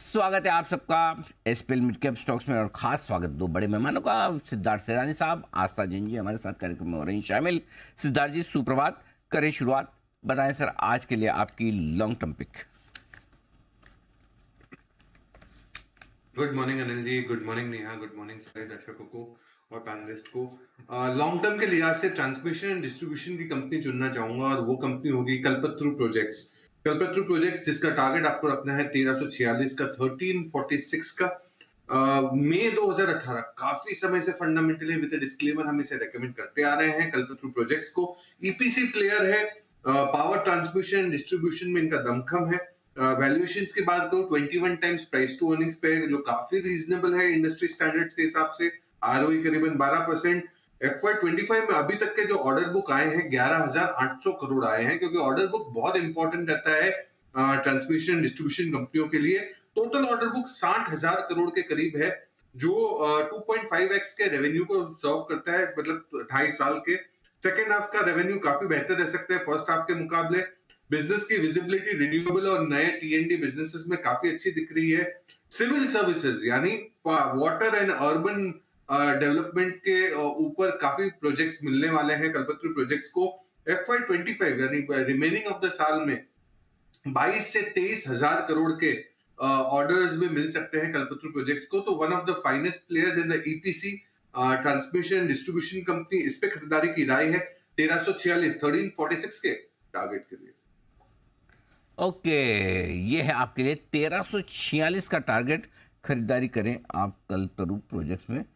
स्वागत है आप सबका एसपीएल मिड कैप स्टॉक्स में, और खास स्वागत दो बड़े मेहमानों का, सिद्धार्थ सेरानी साहब, आस्था जैन जी हमारे साथ कार्यक्रम में हो रही शामिल। सिद्धार्थ जी सुप्रभात, करें शुरुआत। बताएं सर आज के लिए आपकी long term pick. Good morning Anil ji, good morning Neha, good morning सारे दर्शकों को और पैनलिस्ट को। लॉन्ग टर्म के लिहाज से ट्रांसमिशन एंड डिस्ट्रीब्यूशन की कंपनी चुनना चाहूंगा और वो कंपनी होगी कल्पतरू प्रोजेक्ट्स। कल्पतरू प्रोजेक्ट्स जिसका टारगेट आपको रखना है 1346 का, 1346 का। मई 2018, काफी समय से फंडामेंटली विद डिस्क्लेमर हम इसे रेकमेंड करते आ रहे हैं कल्पतरू प्रोजेक्ट्स को। ईपीसी प्लेयर है, पावर ट्रांसमिशन डिस्ट्रीब्यूशन में इनका दमखम है। वैल्यूएशंस की बात करो 21 टाइम्स प्राइस टू अर्निंग्स पे, जो काफी रीजनेबल है इंडस्ट्री स्टैंडर्ड्स के हिसाब से। आरओई करीबन 12%। FY25 में अभी तक के जो ऑर्डर बुक आए हैं 11,800 करोड़ आए हैं, क्योंकि ऑर्डर बुक बहुत इंपॉर्टेंट रहता है ट्रांसमिशन डिस्ट्रीब्यूशन कंपनियों के लिए। टोटल ऑर्डर बुक 60,000 करोड़ के करीब है, जो 2.5x के रेवेन्यू को सर्व करता है, मतलब 2.5 साल के। सेकेंड हाफ का रेवेन्यू काफी बेहतर रह सकता है फर्स्ट हाफ के मुकाबले। बिजनेस की विजिबिलिटी रिन्यूएबल और नए टीएनडी बिजनेसेस में काफी अच्छी दिख रही है। सिविल सर्विसेज यानी वाटर एंड अर्बन डेवलपमेंट के ऊपर काफी प्रोजेक्ट्स मिलने वाले हैं कल्पतरू प्रोजेक्ट्स को। FY25 यानी रिमेनिंग ऑफ द साल में 22 से 23,000 करोड़ के ऑर्डर्स में मिल सकते हैं कल्पतरू प्रोजेक्ट्स को। तो one of the finest players in the EPC transmission distribution company, इस पे खरीदारी की राय है 1346 के टारगेट के लिए। ओके, ये है आपके लिए 1346 का टारगेट। खरीदारी करें आप कल्पतरू प्रोजेक्ट्स में।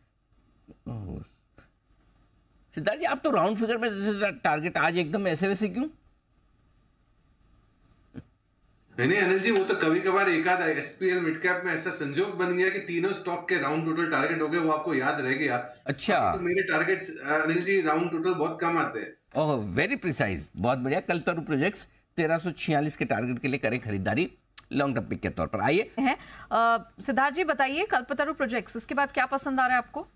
सिद्धार्थ जी आप तो राउंड फिगर में टारगेट, आज एकदम ऐसे वैसे क्यों? नहीं अनिल जी, वो तो कभी कभार एक आध एसपीएल मिड कैप में ऐसा संजोग बन गया कि तीनों स्टॉक के राउंड टोटल टारगेट हो गए, वो आपको याद रह गया। अच्छा, तो मेरे target Anil ji round total बहुत कम आते हैं। ओह वेरी प्रिसाइज, बहुत बढ़िया। कल्पतरू प्रोजेक्ट्स 1346 के टारगेट के लिए करें खरीदारी लॉन्ग टर्म पिक के तौर पर। आइए सिद्धार्थ जी बताइए कल्पतरू प्रोजेक्ट्स, उसके बाद क्या पसंद आ रहा है आपको?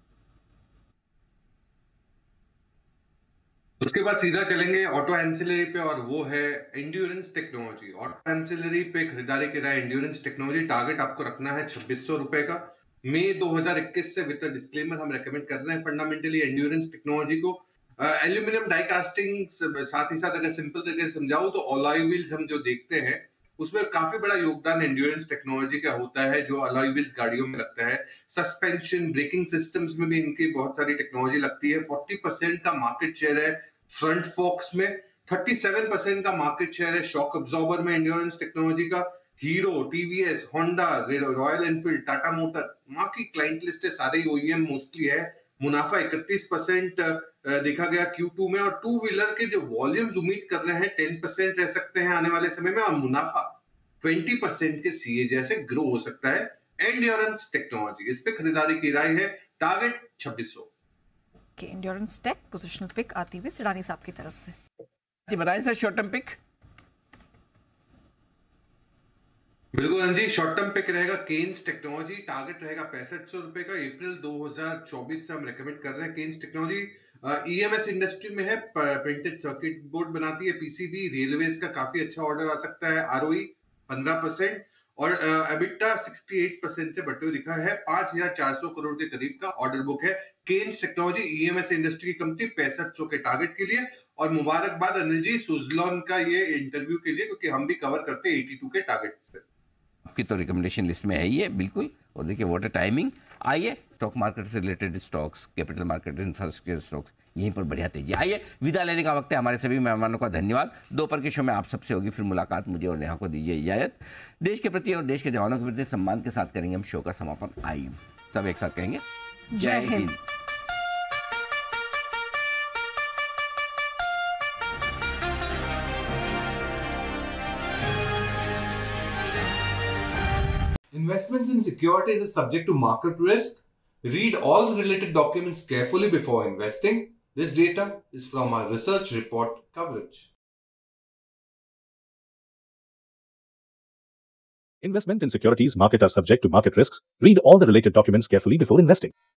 उसके बाद सीधा चलेंगे ऑटो एंसिलरी पे, और वो है एंड्योरेंस टेक्नोलॉजी। ऑटो एंसिलरी पे खरीदारी के लिए एंड्योरेंस टेक्नोलॉजी, टारगेट आपको रखना है 2600 रुपए का। मई 2021 से विद डिस्क्लेमर हम रेकमेंड कर रहे हैं फंडामेंटली एंड्योरेंस टेक्नोलॉजी को। एल्यूमिनियम डाई कास्टिंग, साथ ही साथ अगर सिंपल तरीके से समझाऊं तो अलॉय व्हील्स हम जो देखते हैं उसमें काफी बड़ा योगदान एंड्योरेंस टेक्नोलॉजी का होता है, जो अलॉय व्हील्स गाड़ियों में लगता है। सस्पेंशन ब्रेकिंग सिस्टम्स में भी इनकी बहुत सारी टेक्नोलॉजी लगती है। 40% का मार्केट शेयर है फ्रंट फोक्स में, 37% का मार्केट शेयर है शॉक अब्जॉर्बर में एंड्योरेंस टेक्नोलॉजी का। Hero, TVS, Honda, Royal Enfield, Tata motor, वहां की क्लाइंट लिस्ट है, सारे ओईएम मोस्टली है। मुनाफा 31% देखा गया Q2 में, और टू व्हीलर के जो वॉल्यूम्स उम्मीद कर रहे हैं 10% रह सकते हैं आने वाले समय में, और मुनाफा 20% के सीए जैसे ग्रो हो सकता है। एंड्योरेंस टेक्नोलॉजी, इस पे खरीदारी की राय है, target 2600। Endurance tech positional pick आती हुई सिडानी साहब की तरफ से। जी बताएं सर शॉर्ट टर्म पिक। बिल्कुल जी, शॉर्ट टर्म पिक रहेगा केन्स टेक्नोलॉजी, टारगेट रहेगा 6500 रुपए का। अप्रैल 2024 से हम रेकमेंड कर रहे हैं केन्स टेक्नोलॉजी। ईएमएस इंडस्ट्री में है, प्रिंटेड सर्किट बोर्ड बनाती है, पीसीबी, रेलवेज का काफी अच्छा ऑर्डर आ सकता है। आरओई 15% और एबिटा 68% से बढ़ते हुए दिखा है। 5,400 करोड़ के करीब का ऑर्डर बुक है। केन्स टेक्नोलॉजी ईएमएस इंडस्ट्री की कंपनी, 6500 के टारगेट के लिए। और मुबारकबाद अनिल जी सुजलॉन का ये इंटरव्यू के लिए, क्योंकि हम भी कवर करते हैं 82 के टारगेट से। आपकी तो रिकमेंडेशन लिस्ट में है ही है बिल्कुल। और देखिए व्हाट अ टाइमिंग। आइए स्टॉक मार्केट से related stocks, capital market, infrastructure stocks, यहीं पर बढ़िया तेजी। आइए विदा लेने का वक्त है, हमारे सभी मेहमानों का धन्यवाद। दोपहर के शो में आप सबसे होगी फिर मुलाकात। मुझे और नेहा को दीजिए इजाजत। देश के प्रति और देश के जवानों के प्रति सम्मान के साथ करेंगे हम शो का समापन। आइए सब एक साथ कहेंगे जय Hind. Investments in securities is subject to market risk. Read all related documents carefully before investing. This data is from our research report coverage. Investment in securities market are subject to market risks. Read all the related documents carefully before investing.